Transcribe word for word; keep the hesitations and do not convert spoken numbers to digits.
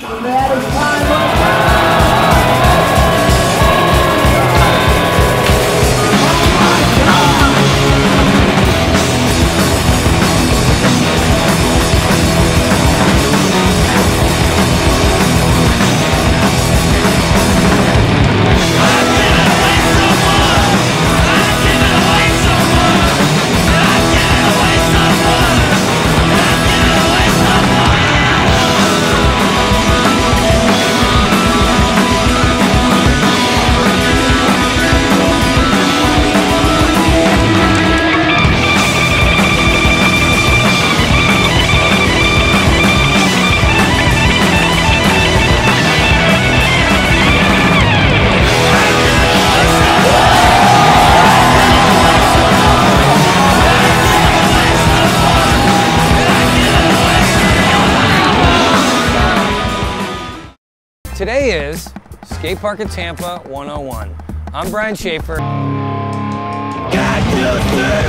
Today is Skate Park at Tampa one oh one. I'm Brian Schaefer. Got to